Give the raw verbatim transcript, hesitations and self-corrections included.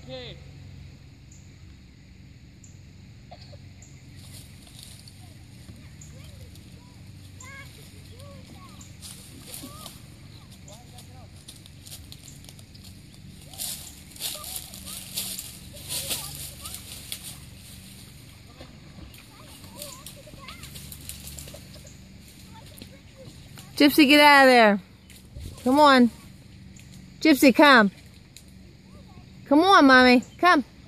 Okay. Gypsy, get out of there. Come on. Gypsy, come. Come on, Mommy. Come.